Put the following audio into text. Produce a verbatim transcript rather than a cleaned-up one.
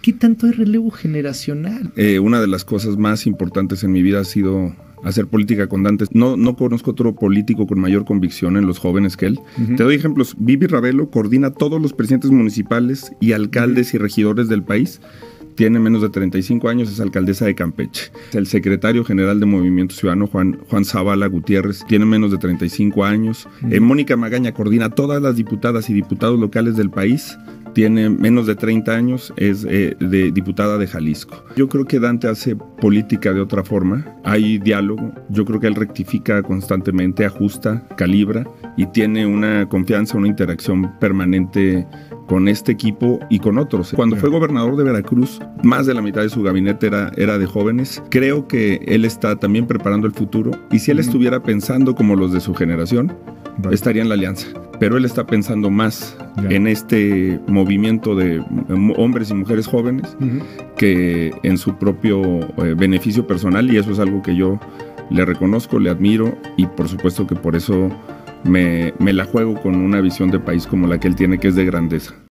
¿Qué tanto hay relevo generacional? Eh, una de las cosas más importantes en mi vida ha sido hacer política con Dante. No, no conozco otro político con mayor convicción en los jóvenes que él. Uh-huh. Te doy ejemplos. Vivi Ravelo coordina a todos los presidentes municipales y alcaldes uh-huh. y regidores del país. Tiene menos de treinta y cinco años, es alcaldesa de Campeche. El secretario general de Movimiento Ciudadano, Juan, Juan Zavala Gutiérrez, tiene menos de treinta y cinco años. Uh-huh. Eh, Mónica Magaña coordina a todas las diputadas y diputados locales del país. Tiene menos de treinta años, es eh, de diputada de Jalisco. Yo creo que Dante hace política de otra forma. Hay diálogo. Yo creo que él rectifica constantemente, ajusta, calibra y tiene una confianza, una interacción permanente con este equipo y con otros. Cuando fue gobernador de Veracruz, más de la mitad de su gabinete era, era de jóvenes. Creo que él está también preparando el futuro y si él uh-huh. estuviera pensando como los de su generación, right. estaría en la alianza. Pero él está pensando más yeah. en este movimiento de hombres y mujeres jóvenes uh-huh. que en su propio eh, beneficio personal, y eso es algo que yo le reconozco, le admiro y por supuesto que por eso me, me la juego con una visión de país como la que él tiene, que es de grandeza.